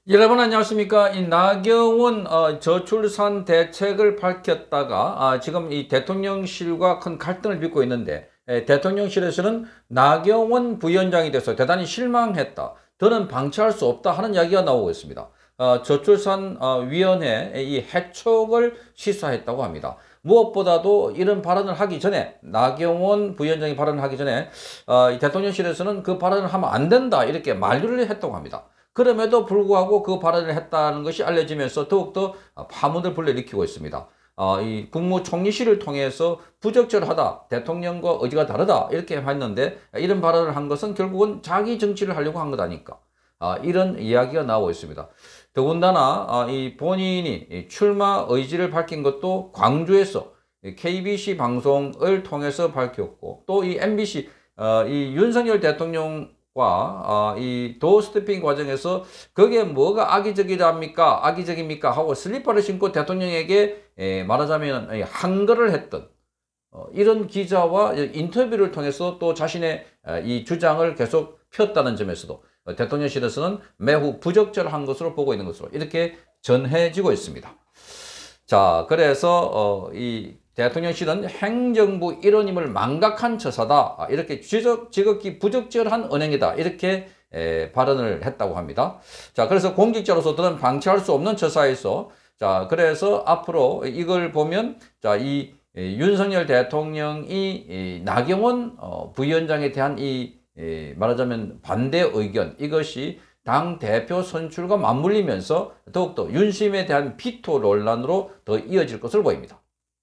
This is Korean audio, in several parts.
여러분 안녕하십니까? 이 나경원 저출산 대책을 밝혔다가 지금 이 대통령실과 큰 갈등을 빚고 있는데, 대통령실에서는 나경원 부위원장이 돼서 대단히 실망했다, 더는 방치할 수 없다 하는 이야기가 나오고 있습니다. 저출산 위원회 이 해촉을 시사했다고 합니다. 무엇보다도 이런 발언을 하기 전에, 나경원 부위원장이 발언을 하기 전에 이 대통령실에서는 그 발언을 하면 안 된다 이렇게 만류를 했다고 합니다. 그럼에도 불구하고 그 발언을 했다는 것이 알려지면서 더욱더 파문을 불러일으키고 있습니다. 이 국무총리실을 통해서 부적절하다, 대통령과 의지가 다르다 이렇게 했는데, 이런 발언을 한 것은 결국은 자기 정치를 하려고 한 것 아닐까, 이런 이야기가 나오고 있습니다. 더군다나 이 본인이 출마 의지를 밝힌 것도 광주에서 KBC 방송을 통해서 밝혔고, 또 이 MBC 이 윤석열 대통령 이 도어스태핑 과정에서 그게 뭐가 악의적입니까 하고 슬리퍼를 신고 대통령에게 말하자면 항거를 했던 이런 기자와 인터뷰를 통해서 또 자신의 이 주장을 계속 폈다는 점에서도 대통령실에서는 매우 부적절한 것으로 보고 있는 것으로 이렇게 전해지고 있습니다. 자, 그래서 이 대통령실은 행정부 일원임을 망각한 처사다, 이렇게 지극히 부적절한 언행이다 이렇게 발언을 했다고 합니다. 자, 그래서 공직자로서 더는 방치할 수 없는 처사에서, 자, 그래서 앞으로 이걸 보면, 자, 이 윤석열 대통령이 나경원 부위원장에 대한 말하자면 반대 의견, 이것이 당 대표 선출과 맞물리면서 더욱더 윤심에 대한 비토 논란으로 더 이어질 것으로 보입니다.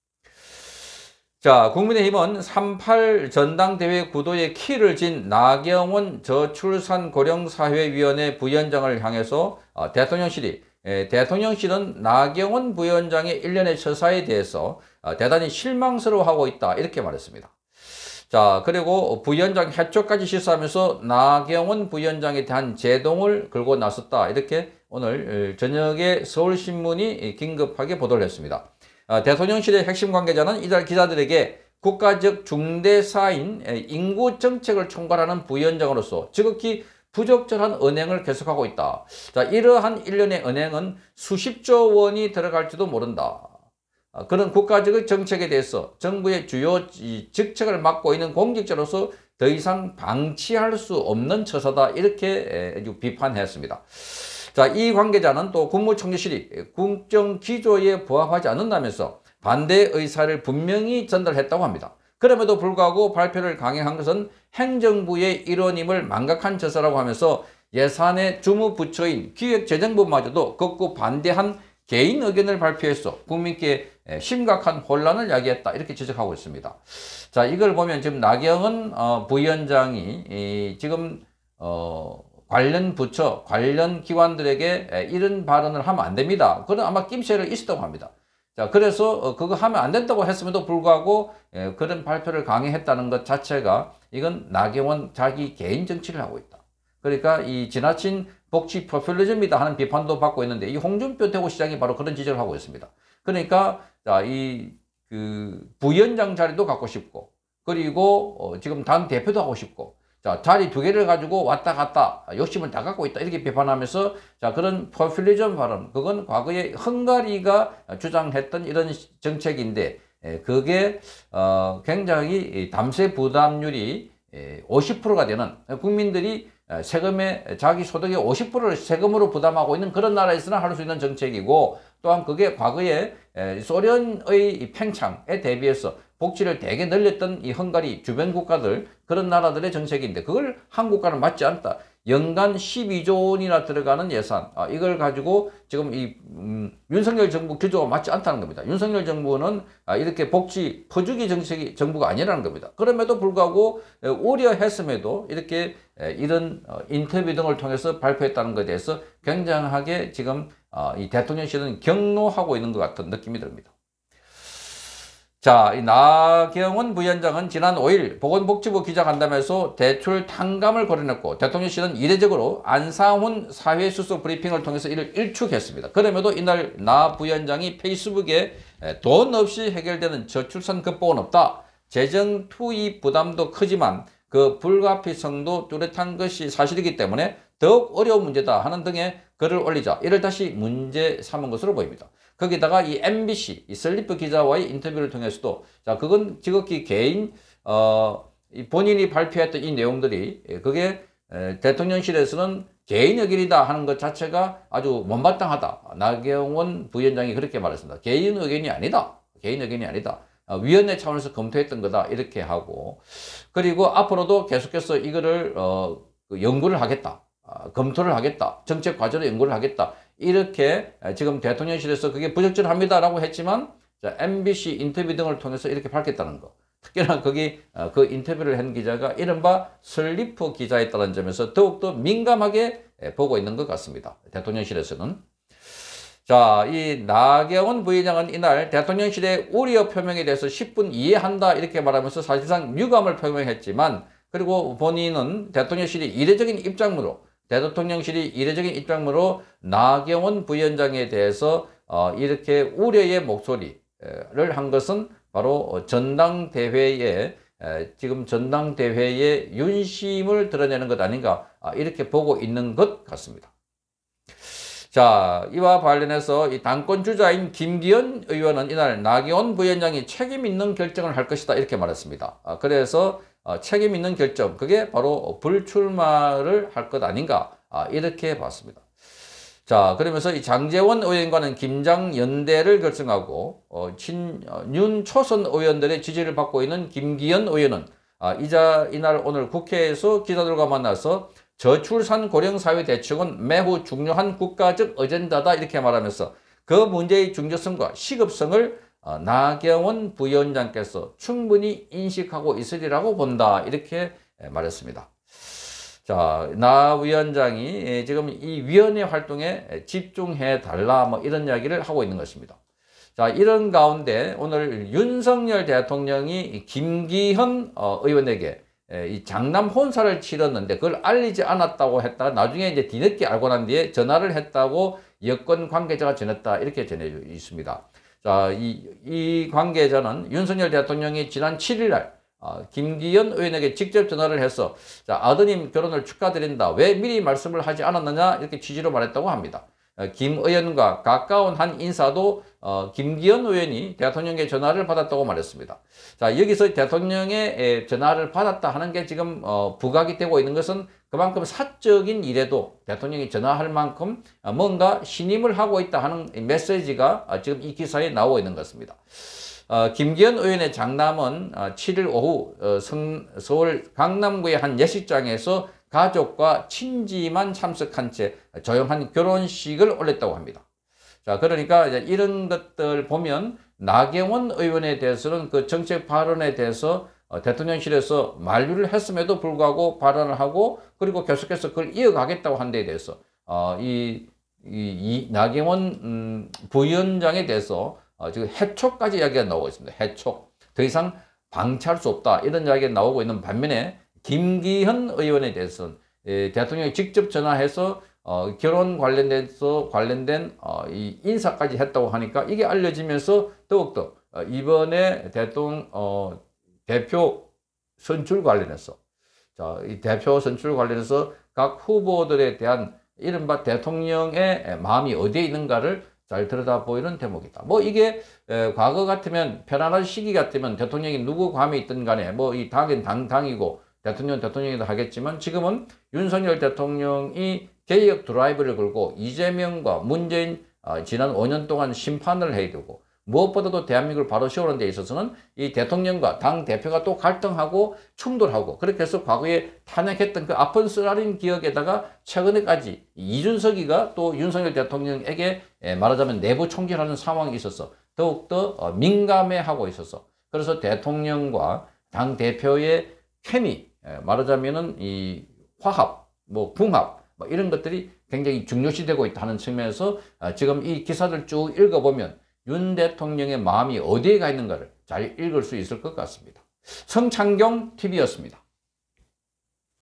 자, 국민의힘은 3.8 전당대회 구도의 키를 진 나경원 저출산고령사회위원회 부위원장을 향해서 대통령실은 나경원 부위원장의 일련의 처사에 대해서 대단히 실망스러워하고 있다 이렇게 말했습니다. 자, 그리고 부위원장 해촉까지 시사하면서 나경원 부위원장에 대한 제동을 걸고 나섰다 이렇게 오늘 저녁에 서울신문이 긴급하게 보도를 했습니다. 대통령실의 핵심 관계자는 이달 기자들에게 국가적 중대사인 인구 정책을 총괄하는 부위원장으로서 지극히 부적절한 언행을 계속하고 있다. 자, 이러한 일련의 언행은 수십조 원이 들어갈지도 모른다. 그런 국가적 정책에 대해서 정부의 주요 직책을 맡고 있는 공직자로서 더 이상 방치할 수 없는 처사다 이렇게 비판했습니다. 자, 이 관계자는 또 국무총리실이 국정기조에 부합하지 않는다면서 반대 의사를 분명히 전달했다고 합니다. 그럼에도 불구하고 발표를 강행한 것은 행정부의 일원임을 망각한 처사라고 하면서 예산의 주무부처인 기획재정부마저도 극구 반대한 개인 의견을 발표해서 국민께 심각한 혼란을 야기했다 이렇게 지적하고 있습니다. 자, 이걸 보면 지금 나경원 부위원장이 지금 관련 부처, 관련 기관들에게 이런 발언을 하면 안 됩니다, 그런 아마 낌새를 있었다고 합니다. 자, 그래서 그거 하면 안 된다고 했음에도 불구하고 그런 발표를 강행했다는 것 자체가, 이건 나경원 자기 개인 정치를 하고 있다. 그러니까 이 지나친 복지 포퓰리즘이다 하는 비판도 받고 있는데, 이 홍준표 대구시장이 바로 그런 지적을 하고 있습니다. 그러니까 자, 부위원장 자리도 갖고 싶고, 그리고 지금 당 대표도 하고 싶고, 자, 자리 두 개를 가지고 왔다 갔다 욕심을 다 갖고 있다 이렇게 비판하면서, 자, 그런 포퓰리즘 발언, 그건 과거에 헝가리가 주장했던 이런 정책인데, 그게 굉장히 담세 부담률이 50%가 되는, 국민들이 세금의 자기 소득의 50%를 세금으로 부담하고 있는 그런 나라에서는 할 수 있는 정책이고, 또한 그게 과거에 소련의 팽창에 대비해서 복지를 되게 늘렸던 이 헝가리 주변 국가들, 그런 나라들의 정책인데, 그걸 한국과는 맞지 않다. 연간 12조 원이나 들어가는 예산, 이걸 가지고 지금 윤석열 정부 기조가 맞지 않다는 겁니다. 윤석열 정부는 이렇게 복지 퍼주기 정부가 아니라는 겁니다. 그럼에도 불구하고 우려했음에도 이렇게 이런 인터뷰 등을 통해서 발표했다는 것에 대해서 굉장하게 지금 이 대통령실은 경노하고 있는 것 같은 느낌이 듭니다. 자, 이 나경원 부위원장은 지난 5일 보건복지부 기자간담회에서 대출 탕감을 거론했고, 대통령실은 이례적으로 안상훈 사회수석 브리핑을 통해서 이를 일축했습니다. 그럼에도 이날 나 부위원장이 페이스북에 돈 없이 해결되는 저출산 극복은 없다, 재정 투입 부담도 크지만 그 불가피성도 뚜렷한 것이 사실이기 때문에 더욱 어려운 문제다 하는 등의 글을 올리자 이를 다시 문제 삼은 것으로 보입니다. 거기다가 이 MBC 이 슬리프 기자와의 인터뷰를 통해서도 자 그건 지극히 개인 본인이 발표했던 이 내용들이 그게 대통령실에서는 개인 의견이다 하는 것 자체가 아주 못마땅하다. 나경원 부위원장이 그렇게 말했습니다. 개인 의견이 아니다. 개인 의견이 아니다. 위원회 차원에서 검토했던 거다. 이렇게 하고 그리고 앞으로도 계속해서 이거를 연구를 하겠다. 검토를 하겠다. 정책 과제로 연구를 하겠다. 이렇게 지금 대통령실에서 그게 부적절합니다라고 했지만 자, MBC 인터뷰 등을 통해서 이렇게 밝혔다는 거. 특히나 거기 그 인터뷰를 한 기자가 이른바 슬리프 기자였다는 점에서 더욱더 민감하게 보고 있는 것 같습니다. 대통령실에서는. 자, 이 나경원 부위원장은 이날 대통령실의 우려 표명에 대해서 10분 이해한다 이렇게 말하면서 사실상 유감을 표명했지만 그리고 본인은 대통령실이 이례적인 입장으로 나경원 부위원장에 대해서 이렇게 우려의 목소리를 한 것은 바로 지금 전당대회의 윤심을 드러내는 것 아닌가 이렇게 보고 있는 것 같습니다. 자, 이와 관련해서 이 당권 주자인 김기현 의원은 이날 나경원 부위원장이 책임 있는 결정을 할 것이다 이렇게 말했습니다. 그래서 책임 있는 결정 그게 바로 불출마를 할 것 아닌가 이렇게 봤습니다. 자, 그러면서 이 장제원 의원과는 김장연대를 결성하고 윤초선 의원들의 지지를 받고 있는 김기현 의원은 이날 오늘 국회에서 기자들과 만나서 저출산 고령사회 대책은 매우 중요한 국가적 어젠다다 이렇게 말하면서 그 문제의 중요성과 시급성을 나경원 부위원장께서 충분히 인식하고 있으리라고 본다 이렇게 말했습니다. 자, 나 위원장이 지금 이 위원회 활동에 집중해 달라 뭐 이런 이야기를 하고 있는 것입니다. 자, 이런 가운데 오늘 윤석열 대통령이 김기현 의원에게 이 장남 혼사를 치렀는데 그걸 알리지 않았다고 했다가 나중에 이제 뒤늦게 알고 난 뒤에 전화를 했다고 여권 관계자가 전했다 이렇게 전해져 있습니다. 자, 이 관계자는 윤석열 대통령이 지난 7일 날 김기현 의원에게 직접 전화를 해서 자, 아드님 결혼을 축하드린다. 왜 미리 말씀을 하지 않았느냐 이렇게 취지로 말했다고 합니다. 김 의원과 가까운 한 인사도 김기현 의원이 대통령의 전화를 받았다고 말했습니다. 자, 여기서 대통령의 전화를 받았다 하는 게 지금 부각이 되고 있는 것은 그만큼 사적인 일에도 대통령이 전화할 만큼 뭔가 신임을 하고 있다 하는 메시지가 지금 이 기사에 나오고 있는 것입니다. 김기현 의원의 장남은 7일 오후 서울 강남구의 한 예식장에서 가족과 친지만 참석한 채 조용한 결혼식을 올렸다고 합니다. 자, 그러니까 이제 이런 것들 보면 나경원 의원에 대해서는 그 정책 발언에 대해서 대통령실에서 만류를 했음에도 불구하고 발언을 하고 그리고 계속해서 그걸 이어가겠다고 한 데에 대해서 이 나경원 부위원장에 대해서 지금 해촉까지 이야기가 나오고 있습니다. 해촉. 더 이상 방치할 수 없다. 이런 이야기가 나오고 있는 반면에 김기현 의원에 대해서는 대통령이 직접 전화해서 결혼 관련된 이 인사까지 했다고 하니까 이게 알려지면서 더욱더 이번에 대표 선출 관련해서 이 대표 선출 관련해서 각 후보들에 대한 이른바 대통령의 마음이 어디에 있는가를 잘 들여다보이는 대목이다. 뭐 이게 과거 같으면 편안한 시기 같으면 대통령이 누구 감이 있든 간에 뭐 이 당은 당이고 대통령이도 하겠지만 지금은 윤석열 대통령이 개혁 드라이브를 걸고 이재명과 문재인 지난 5년 동안 심판을 해야 되고 무엇보다도 대한민국을 바로 세우는 데 있어서는 이 대통령과 당 대표가 또 갈등하고 충돌하고 그렇게 해서 과거에 탄핵했던 그 아픈 쓰라린 기억에다가 최근에까지 이준석이가 또 윤석열 대통령에게 말하자면 내부 총질하는 상황이 있어서 더욱더 민감해하고 있어서 그래서 대통령과 당 대표의 케미 말하자면은 이 화합, 뭐 붕합 뭐 이런 것들이 굉장히 중요시되고 있다 하는 측면에서 지금 이 기사들 쭉 읽어보면 윤 대통령의 마음이 어디에 가 있는가를 잘 읽을 수 있을 것 같습니다. 성창경 TV였습니다.